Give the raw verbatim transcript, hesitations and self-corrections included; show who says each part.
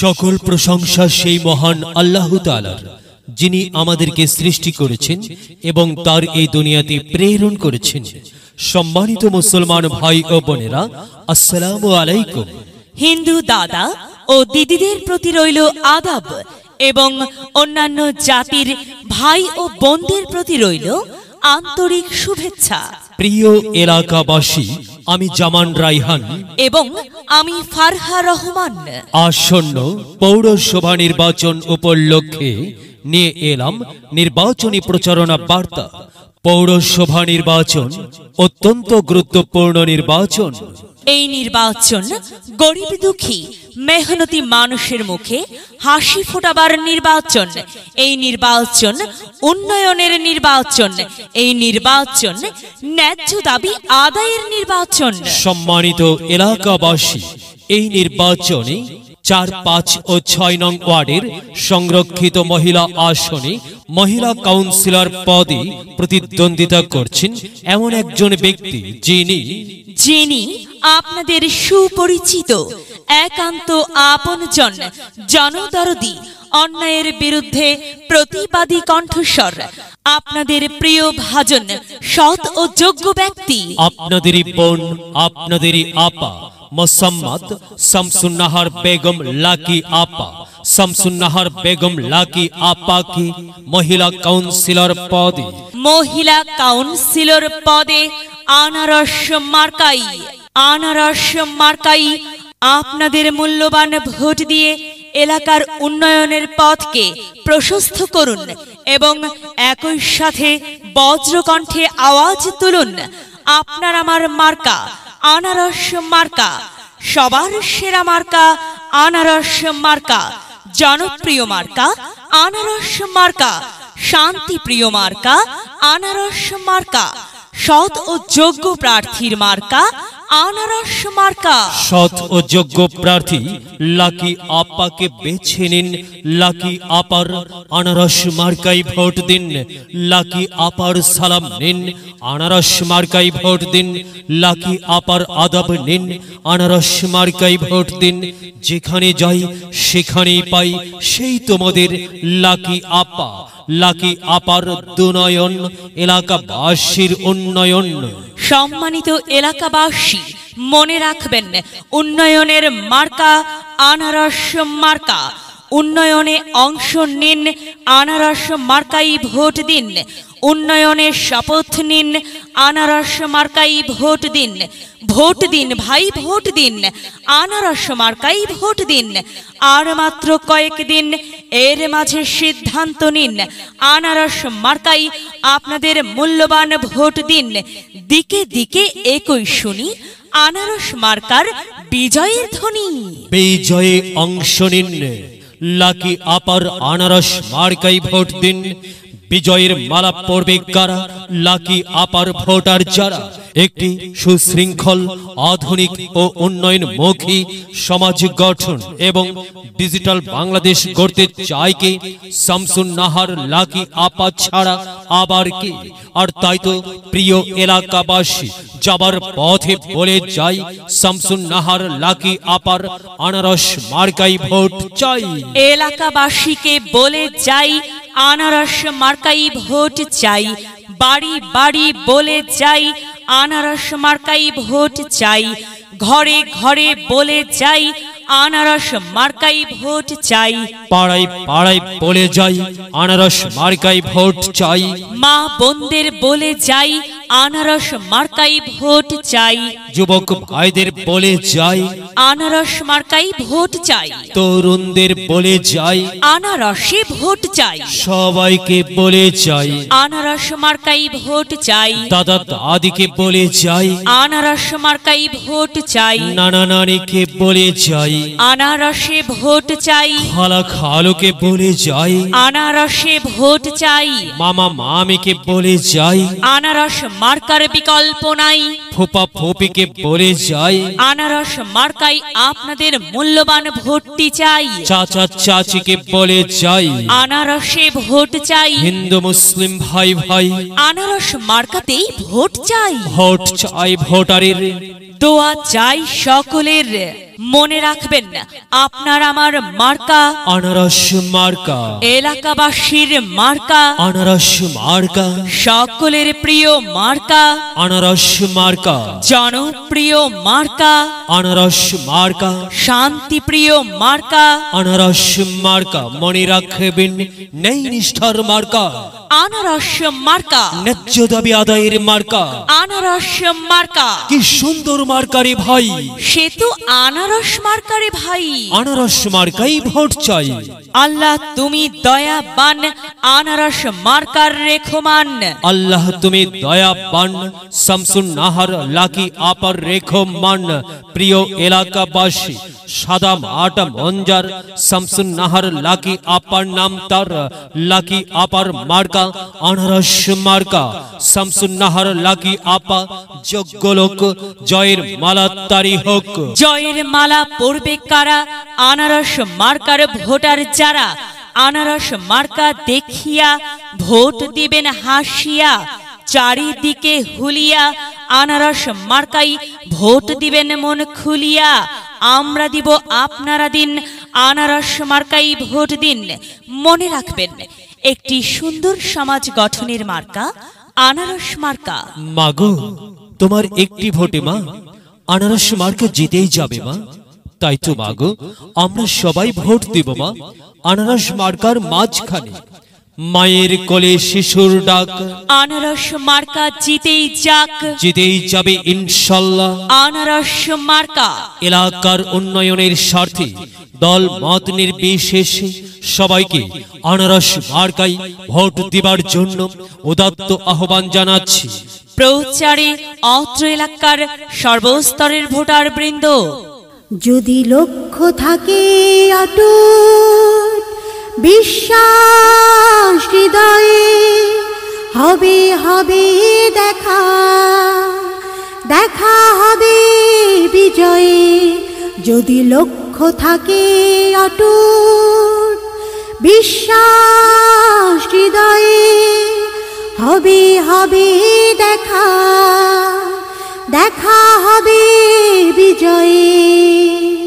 Speaker 1: সকল প্রশংসা সেই মহান আল্লাহ তাআলার, যিনি আমাদেরকে সৃষ্টি করেছেন এবং তার এই দুনিয়াতে প্রেরণ করেছেন। সম্মানিত মুসলমান ভাই ও বোনেরা, আসসালামু আলাইকুম।
Speaker 2: হিন্দু দাদা ও দিদিদের প্রতি রইল আদাব এবং অন্যান্য জাতির ভাই ও বোনদের প্রতি রইল আন্তরিক শুভেচ্ছা।
Speaker 1: প্রিয় এলাকাবাসী, আমি জামান রাইহান
Speaker 2: এবং আমি ফারহা রহমান
Speaker 1: আসন্ন পৌরসভা নির্বাচন উপলক্ষে নিয়ে এলাম নির্বাচনী প্রচারণা বার্তা। পৌরসভা নির্বাচন অত্যন্ত গুরুত্বপূর্ণ নির্বাচন।
Speaker 2: এই নির্বাচন গরিব দুঃখী মেহনতি মানুষের মুখে হাসি ফোটাবার নির্বাচন। এই নির্বাচন উন্নয়নের নির্বাচন। এই নির্বাচন ন্যায্য দাবি আদায়ের নির্বাচন।
Speaker 1: সম্মানিত এলাকাবাসী, এই নির্বাচনে চার পাঁচ ও ছয় নং ওয়ার্ডের সংরক্ষিত মহিলা আসনে মহিলা কাউন্সিলর পদে প্রতিদ্বন্দ্বিতা করছেন এমন একজন ব্যক্তি, যিনি
Speaker 2: যিনি আপনাদের সুপরিচিত, একান্ত আপনজন, জনদরদি, অন্যায়ের বিরুদ্ধে প্রতিবাদী কণ্ঠস্বর, আপনাদের প্রিয় ভাজন, সৎ ও যোগ্য ব্যক্তি,
Speaker 1: আপনাদেরই বোন, আপনাদেরই আপা মোসাম্মদ শামসুন্নাহার বেগম লাকি আপা। শামসুন্নাহার বেগম লাকি আপাকে মহিলা কাউন্সিলর পদে
Speaker 2: মহিলা কাউন্সিলর পদে আনারস মার্কাই আনারস মার্কাই আপনাদের মূল্যবান ভোট দিয়ে এলাকার উন্নয়নের পথকে প্রশস্ত করুন এবং একই সাথে বজ্রকণ্ঠে আওয়াজ তুলুন, আপনার আমার মার্কা আনারস মার্কা, সবার সেরা মার্কা আনারস মার্কা, জনপ্রিয় মার্কা আনারস মার্কা, শান্তিপ্রিয় মার্কা আনারস মার্কা, সৎ ও যোগ্য প্রার্থীর মার্কা আনারস মার্কা।
Speaker 1: সৎ ও যোগ্য প্রার্থী লাকি আপাকে বেছে নিন। লাকি আপার আনারস মার্কাই ভোট দিন। লাকি আপার সালাম নিন, আনারস মার্কাই ভোট দিন। লাকি আপার আদব নিন, আনারস মার্কাই ভোট দিন। যেখানে যাই সেখানেই পাই সেই তোমাদের লাকি আপা। লাকি আপার দুনয়ন, এলাকাবাসীর উন্নয়ন।
Speaker 2: সম্মানিত এলাকাবাসী, মনে রাখবেন, উন্নয়নের মার্কা আনারস মার্কা। উন্নয়নে অংশ নিন, আনারস মার্কাই ভোট দিন। উন্নয়নে শপথ নিন, আনারস মার্কাই ভোট দিন। ভোট দিন ভাই, ভোট দিন, আনারস মার্কাই ভোট দিন। আর মাত্র কয়েকদিন, এর মাঝে সিদ্ধান্ত নিন, আনারস মার্কাই আপনাদের মূল্যবান ভোট দিন। দিকে দিকে একই শুনি আনারস মার্কার বিজয়ের ধ্বনি।
Speaker 1: বিজয়ে অংশ নিন, লাকি আপার আনারস মার্কাই ভোট দিন। বিজয়ের মালা পড়বে কারা? লাকি আপার ভোটার যারা একটি সুশৃঙ্খল, আধুনিক ও উন্নয়নমুখী সমাজ গঠন এবং ডিজিটাল বাংলাদেশ গড়তে চায় কে? শামসুন্নাহার লাকি আপা ছাড়া আবার কে? আর তাই তো প্রিয় এলাকাবাসী, যাবার পথে বলে যাই, শামসুন্নাহার লাকি আপার আনারস মার্কাই ভোট চাই।
Speaker 2: এলাকাবাসীকে বলে যাই, আনারস মার্কাই ভোট চাই। বাড়ি বাড়ি বলে যাই, আনারস মার্কাই ভোট চাই। ঘরে ঘরে বলে যাই, আনারস মার্কাই ভোট চাই।
Speaker 1: পাড়ায় পাড়ায় বলে যাই, আনারস মার্কাই ভোট চাই।
Speaker 2: মা বোনদের বলে যাই, আনারস মার্কাই ভোট চাই।
Speaker 1: যুবক ভাইদের বলে যাই,
Speaker 2: আনারস মার্কাই ভোট চাই।
Speaker 1: তরুণদের বলে যাই,
Speaker 2: আনারসে ভোট চাই।
Speaker 1: সবাইকে বলে যাই,
Speaker 2: আনারস মার্কাই ভোট চাই।
Speaker 1: দাদা দাদিকে বলে যাই,
Speaker 2: আনারস মার্কাই ভোট চাই।
Speaker 1: নানা নানিকে বলে যাই,
Speaker 2: আনারসে ভোট চাই।
Speaker 1: খালা খালুকে বলে যাই,
Speaker 2: আনারসে ভোট চাই।
Speaker 1: মামা মামিকে বলে যাই,
Speaker 2: আনারস মার্কার বিকল্প নাই।
Speaker 1: ফুপা ফুপিকে বলে যাই,
Speaker 2: আনারস মার্কাই আপনাদের মূল্যবান ভোটটি চাই।
Speaker 1: চাচা চাচিকে বলে যাই,
Speaker 2: আনারসে ভোট চাই।
Speaker 1: হিন্দু মুসলিম ভাই ভাই,
Speaker 2: আনারস মার্কাতেই ভোট চাই।
Speaker 1: ভোট চাই ভোটারের,
Speaker 2: দোয়া চাই সকলের। মনে রাখবেন আপনার আমার মার্কা
Speaker 1: আনারস মার্কা,
Speaker 2: এলাকাবাসীর মার্কা
Speaker 1: আনারস মার্কা,
Speaker 2: সকলের প্রিয় মার্কা
Speaker 1: আনারস মার্কা,
Speaker 2: জনপ্রিয় মার্কা
Speaker 1: আনারস মার্কা,
Speaker 2: শান্তিপ্রিয় মার্কা
Speaker 1: আনারস মার্কা। মনে রাখবেন নেই নিষ্ঠার মার্কা,
Speaker 2: আনারস মার্কা,
Speaker 1: ন্যায্য দাবি আদায়ের মার্কা।
Speaker 2: আনারস মার্কা,
Speaker 1: কি সুন্দর মার্কারে ভাই,
Speaker 2: সে তো আনারস মার্কারে ভাই।
Speaker 1: আনারস মার্কাই ভোট চাই।
Speaker 2: আল্লাহ তুমি দয়াবান, আনারস মার্কার রেখমান।
Speaker 1: আল্লাহ তুমি দয়াবান, শামসুন নাহার লাকি আপার রেখমান। প্রিয় এলাকাবাসী, সাদাম আটা মঞ্জার শামসুন নাহার লাকি আপার নাম তার, লাকি আপার মার্কা আনারস মার্কা। শামসুন নাহার লাকি আপা যোগ্য লোক, জয়ের মালা তারি হোক।
Speaker 2: জয়ের মালা পড়বে কারা? আনারস মার্কার ভোটার যারা। আনারস মার্কা দেখিয়া ভোট দিবেন হাসিয়া, চারিদিকে হুলিয়া আনারস মার্কাই ভোট দিবেন মন খুলিয়া। আমরা দিব আপনারা দিন, আনারস মার্কাই ভোট দিন। মনে রাখবেন একটি সুন্দর সমাজ গঠনের মার্কা আনারস মার্কা।
Speaker 1: মাগো তোমার একটি ভোটে মা আনারস মার্কা জিতেই যাবে মা। তাই তো মাগো আমরা সবাই ভোট দেব মা আনারস মার্কার মাঝখানে। মায়ের কোলে শিশুর ডাক,
Speaker 2: আনারস মার্কা জিতেই যাক,
Speaker 1: জিতেই যাবে ইনশাল্লাহ।
Speaker 2: আনারস মার্কা
Speaker 1: এলাকার উন্নয়নের স্বার্থে দল মত নির্বিশেষে সবাইকে আনারস মার্কায় ভোট দিবার জন্য উদাত্ত আহ্বান জানাচ্ছি।
Speaker 2: প্রচারে অত্র এলাকার সর্বস্তরের ভোটার বৃন্দ।
Speaker 3: যদি লক্ষ্য থাকে অটুট বিশ্বাস হৃদয়ে, হবে হবে দেখা, দেখা হবে বিজয়ে। যদি লক্ষ্য থাকে অটুট বিশ্বাস হৃদয়ে, হবে হবে দেখা, দেখা হবে বিজয়ে।